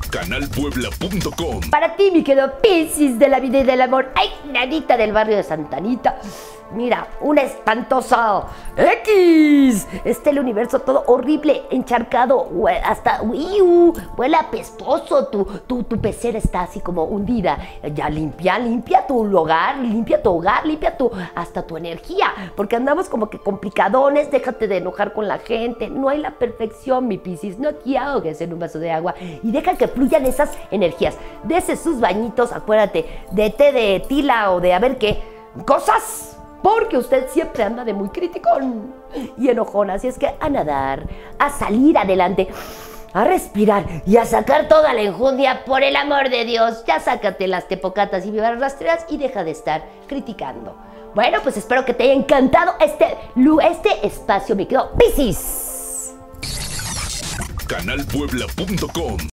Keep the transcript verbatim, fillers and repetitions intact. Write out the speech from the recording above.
canal puebla punto com. Para ti, mi querido Piscis de la vida y del amor. ¡Ay, nanita del barrio de Santa Anita! Mira, una espantosa X. Está el universo todo horrible, encharcado, hasta uiu, huele apestoso. Tu, tu, tu pecera está así como hundida. Ya limpia, limpia tu hogar, limpia tu hogar, limpia tu, hasta tu energía. Porque andamos como que complicadones, déjate de enojar con la gente. No hay la perfección, mi Piscis. No te ahogues en un vaso de agua y deja que fluyan esas energías. Dese sus bañitos, acuérdate, de té de tila o de a ver qué cosas. Porque usted siempre anda de muy criticón y enojón. Así es que a nadar, a salir adelante, a respirar y a sacar toda la enjundia. Por el amor de Dios, ya sácate las tepocatas y vivas rastreras y deja de estar criticando. Bueno, pues espero que te haya encantado este, este espacio, mi querido Piscis. canal puebla punto com